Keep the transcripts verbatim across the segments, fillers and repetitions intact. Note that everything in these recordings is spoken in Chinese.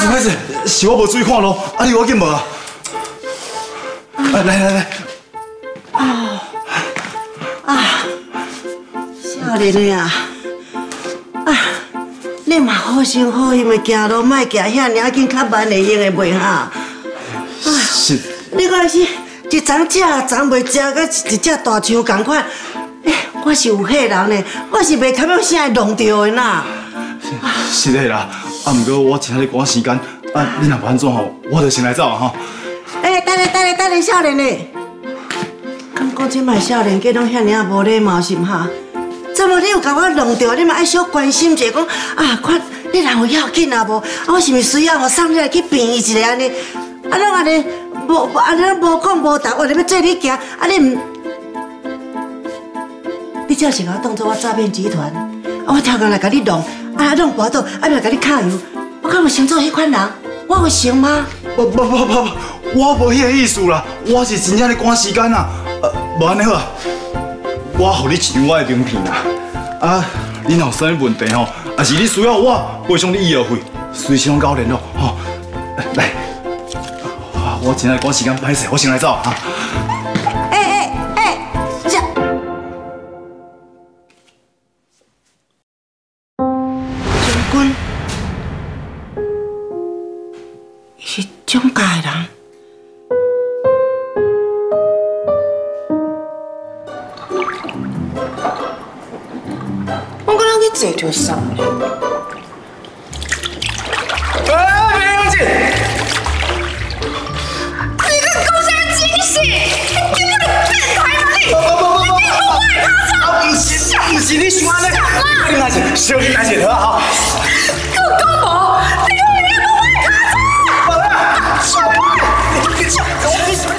势歹势，是我无注意看咯，啊你有紧无啊？来来来来。 啊啊！少年的啊，啊，你嘛好心好意的行路，莫行遐尔紧，较慢会用的袂哈？啊， 是。 你看是一丛食，丛袂食，甲一只大象共款。哎，我是有血人呢，我是袂堪用啥会弄着的呐。 是的啦，啊，不过我今仔日赶时间，啊，你若不安怎吼，我就先来走啊吼。 哎，等下等下等下，少年的，敢讲这摆少年家拢遐尔无礼貌是毋哈？怎么你有甲我弄着？你嘛爱小关心一下，讲啊，看你人有要紧啊无？啊，我是毋是需要我送你来去病医一下安尼？啊，拢安尼无安尼无讲无答，我哩要做你行，啊你毋，你这是甲我当作我诈骗集团，啊我跳工来甲你弄，啊弄跋倒，啊来甲你揩油，我敢有想做迄款人？我有想吗？ 不不不不不，我无迄个意思啦，我是真正咧赶时间啦。呃，无安尼好啊，我互你上我的名片啦。啊，你若有啥物问题吼，也是你需要我赔偿你医药费，随时拢交联络吼。来，我真正赶时间，歹势，我先来走啊。 哎哎哎，这将军。是蒋家的人。我刚刚去坐就上了。 哎，别用劲！ 你个狗啥惊喜！你根本就变态吗你？ 不不不不不！ 你不爱他啊，不是不是你想安尼，你那是小心那是好啊！ 给我搞无！你根本就不爱他！ 好啦， 什么？ 你你你什么？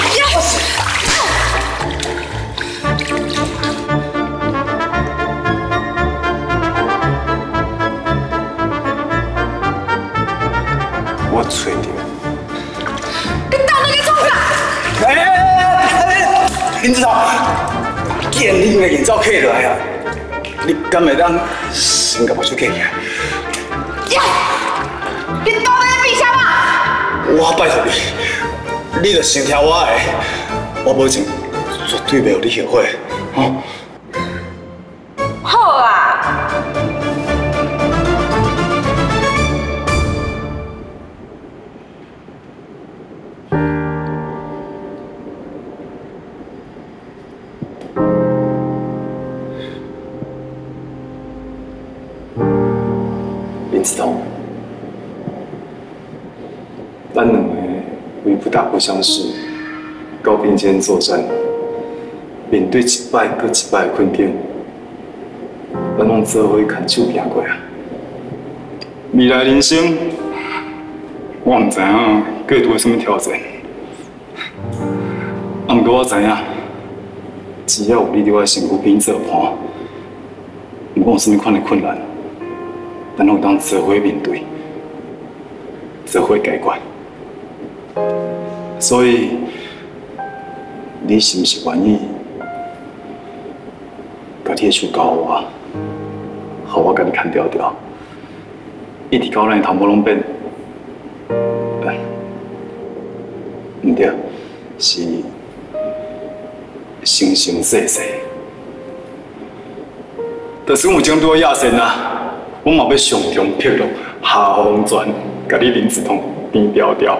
我吹掉。 你到底在做啥？ 哎哎哎哎！林子彤，见你的眼罩客落来啊！你敢会当先甲我出客去？ 呀！你到底在比啥嘛？ 我拜托你，你着先听我的，我保证绝对袂有你后悔，吼。 好啊！ 林子彤，咱两个为不打不相识，到并肩作战，面对一摆搁一摆的困境，咱拢做伙牵手行过啊。未来人生，我唔知影搁会拄到什么挑战，啊，不过我知影，只要有你伫我身躯边做伴，不管有什么款的困难。咱拢当做伙面对，做伙解决。所以，你是不是愿意把你的手交我，好我甲你牵条条，一直到咱头毛拢变？唔对，是生生世世。就是有种对我亚神啊！我嘛要上中劈落下风泉，甲你林子彤变调调。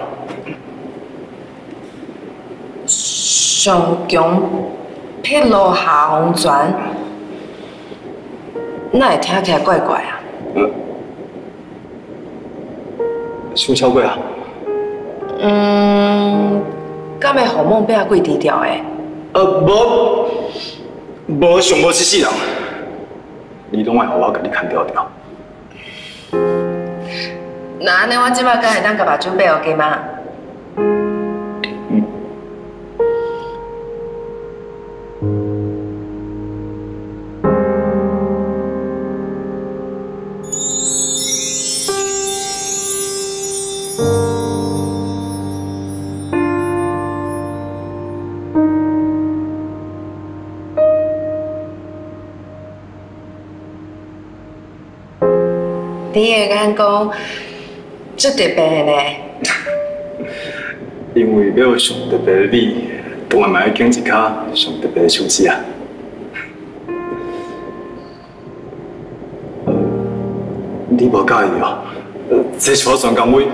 上强劈落下风泉，那会听起来怪怪啊？ 嗯，想超过啊？ 嗯，敢会互梦变贵低调诶？ 呃，无，无上无这世人，你拢爱互我甲你牵调调。 那安尼，我即摆敢会当甲目睭买互加妈？ 嗯。 你会甲讲， 这特别的呢。 因为要上特别的你，当然嘛要拣一卡上特别的手机啊。呃，你无介意哦？呃，这是我专工位。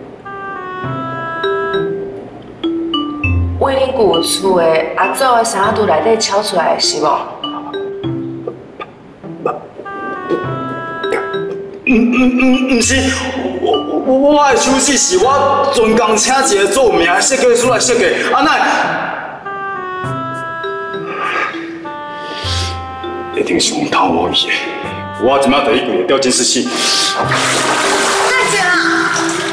为恁旧厝的阿祖的衫橱内底抄出来的是无？ 唔唔唔唔是，我我我的手机是我专工请一个做有名的设计师来设计，啊那一定是用偷我去的。我即摆第一柜调监视器。 太姐啦！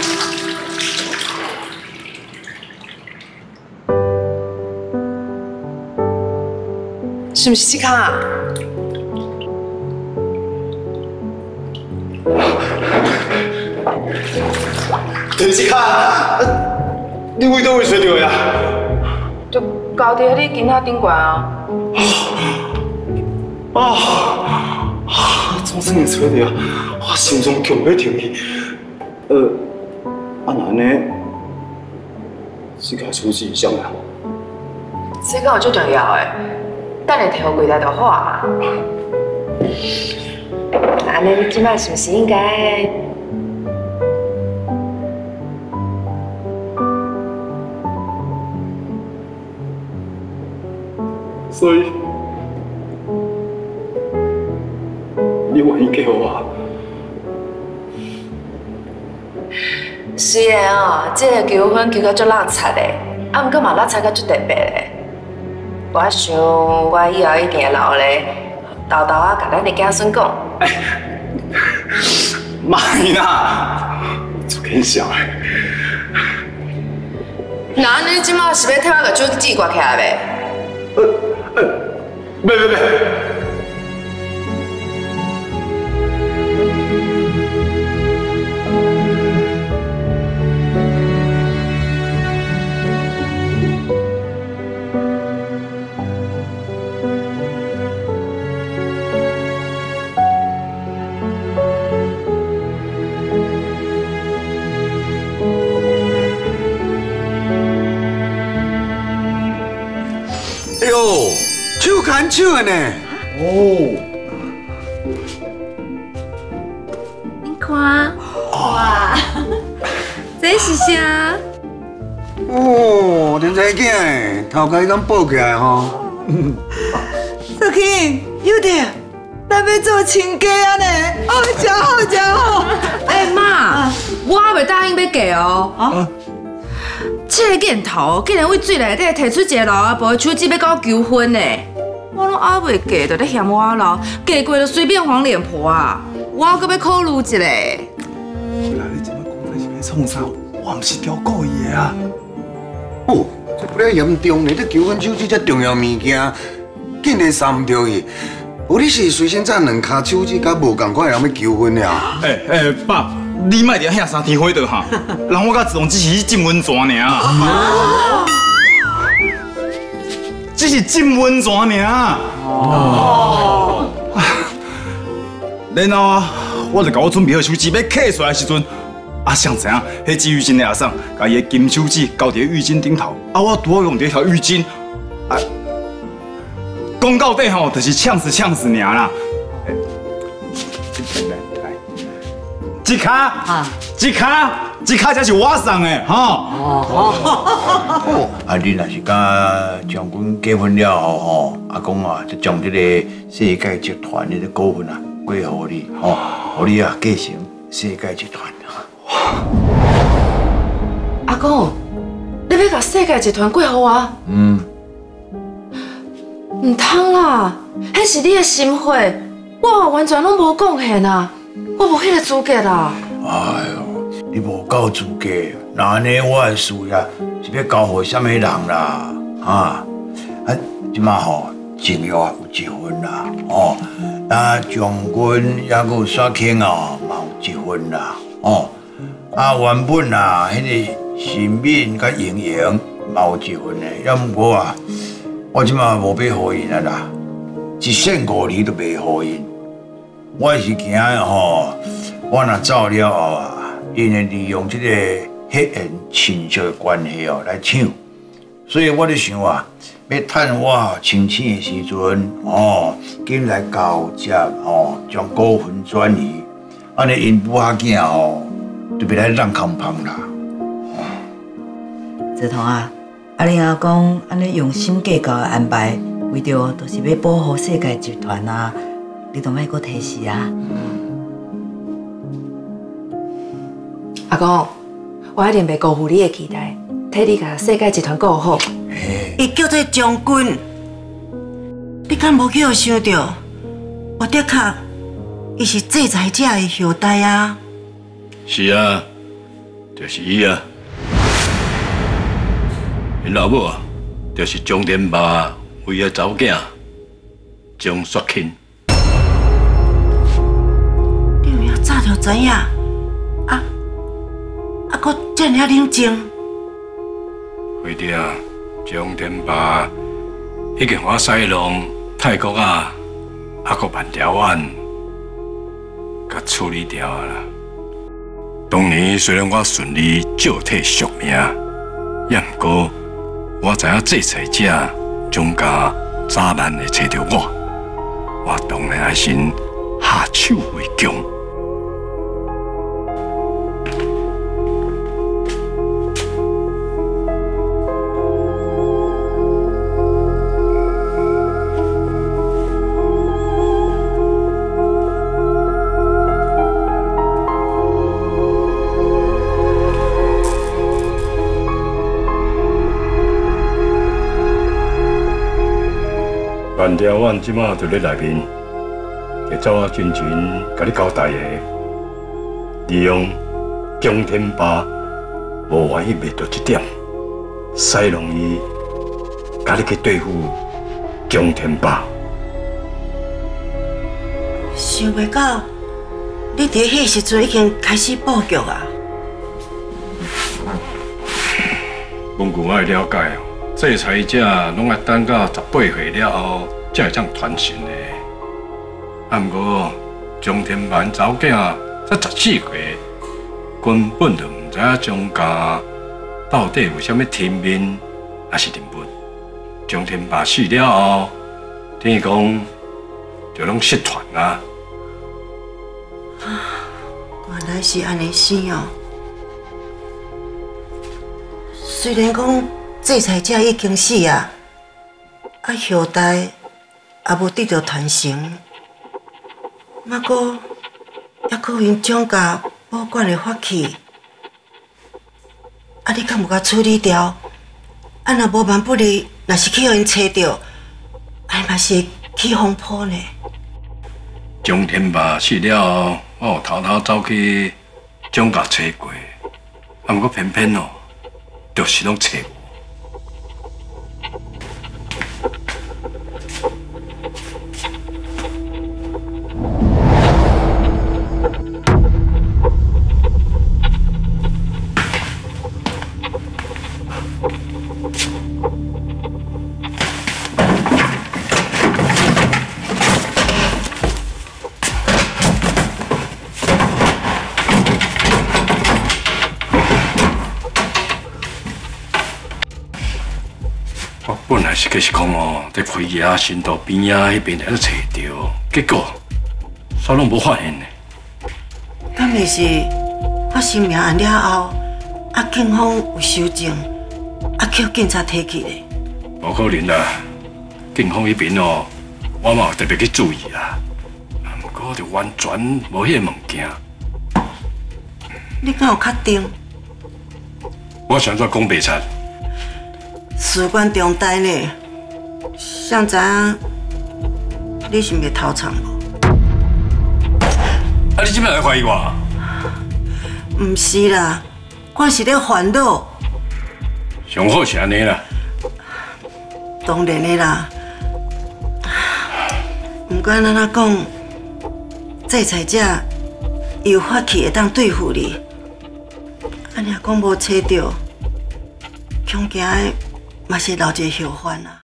是不是这卡啊？ 就是卡，你为倒位找到呀？ 就交伫你肩胛顶悬啊！ 啊！总算你找到，我心中强要停去。呃，啊那呢？这卡手机啥呀？ 这个有最重要的，等下摕互柜台就好啊。安尼你即摆是不是应该？ 所以，你愿意给我？ 是的哦，这个求婚求到足垃圾的，啊，毋过嘛垃圾到足特别的。我想我以后一定会留咧，豆豆啊，甲咱的子孙讲。 妈啦，做紧想的。 那安尼即马是要替我甲手机挂起来袂？ 呃呃，别别别！ 哎呦，手牵手的呢！ 哦， 你看，哇，这是啥？ 哦，天才囝诶，头家敢抱起来吼。 小庆，有点，咱要做亲家啊呢！哦，真好真好。 哎妈，我还未答应要嫁哦。啊？这个镜头竟然为水内底摕出一个老阿婆的手机要跟我求婚呢！我拢还未嫁，就咧嫌我老，嫁过就随便黄脸婆啊！我还阁要考虑一下。 回来你怎么讲这是要创啥？我唔是条故意的啊！ 哦，这不了严重呢！这求婚手机这重要物件，竟然删掉去。有你是随身带两卡手机，甲无共款的人要求婚了。 哎哎，爸，你莫伫遐三天火倒哈，人我甲自动只是浸温泉尔。只是浸温泉尔。哦。然后啊，我就甲我准备好手机要揢出来的时阵，啊，谁知影，迄只浴巾的阿嬸，甲伊的金手指交伫浴巾顶头，啊，我拄好用着迄条浴巾，啊，讲到底吼，就是呛死呛死尔啦。这卡啊，这卡，这卡才是我送的，吼。 哦，啊，你若是甲将军结婚了后吼，阿公啊，就将这个世界集团的股份啊归互你，吼，互你啊继承世界集团。 阿公，你要甲世界集团过互我？ 嗯。 唔通啦，迄是你的心血，我完全拢无贡献啊！我无迄个资格啦。 哎呦，你无够资格，那安尼我的事业是要交互什么人啦？啊，啊，即马吼正月有一婚啦，哦，啊将军还有雪卿哦，嘛有一婚啦，哦，啊原本啊，迄个新敏甲莹莹嘛有一婚的，要毋过啊，我即马无要互因啊啦，一线五厘都袂互因。我是惊吼，我若走了后啊， 因会利用这个血缘亲属的关系哦来抢，所以我咧想啊，要趁我清醒的时阵哦，紧来交接哦，将股份转移，安尼因母仔囝哦，就别来让空芳啦。 子彤啊，啊你阿公安尼用心计较的安排，为着就是要保护世界集团啊，你都莫搁提示啊。 阿公，我一定袂辜负你的期待，替你甲世界集团顾好。 伊叫做将军，你敢无叫我想到？我的确，伊是制裁者的后代啊。 是啊，就是伊啊。因老母啊，就是江天霸为个查某囝江雪钦。 你有影早就知影，啊啊，搁这么冷静。 为着江天霸已经把西龙、泰国啊，还搁万条案，甲处理掉啊啦。当年虽然我顺利借替赎命，也毋过我知影制裁者总甲早晚会找到我，我当然爱先下手为强。万条湾即马就咧内面，会照我军情甲你交代的，利用江天霸无愿意卖到这点，使容易甲你去对付江天霸。 想袂到，你伫迄时阵已经开始布局啊！ 根据我的了解哦。制裁者拢爱等到十八岁了后，才会当传承的。啊，毋过江天万查某囝才十四岁，根本就毋知影江家到底有啥物天命，还是人物。江天霸死了后，等于讲就拢失传啊。 原来是安尼生哦。虽然讲。制裁者已经死啊，啊后代也无得到传承，毋过还阁有因蒋家保管的法器，啊你敢有甲处理掉？啊若无万不利，若是去互因找到，哎嘛是起风波呢。 江天霸死了后，我有偷偷走去蒋家找过，啊毋过偏偏哦，就是拢找无。我本来是计是讲哦，在开野新道边仔迄边来找着，结果啥拢无发现呢。 敢会是我性命案了后，啊警方有收证，啊叫警察提起咧？ 无可能啦，警方迄边哦，我嘛有特别去注意啦，不过就完全无迄个物件。 你敢有确定？ 我想做讲白贼。 事关重大呢，谁知影你是袂偷藏无？ 啊！你即摆来怀疑我？ 毋是啦，我是咧烦恼。 上好是安尼啦。 当然的啦，毋管安怎讲，制裁者有法器会当对付你，安尼讲无找到，恐惊嘛是留一个后患啊。